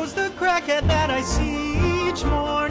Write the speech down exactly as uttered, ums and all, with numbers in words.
goes the crackhead that I see each morning.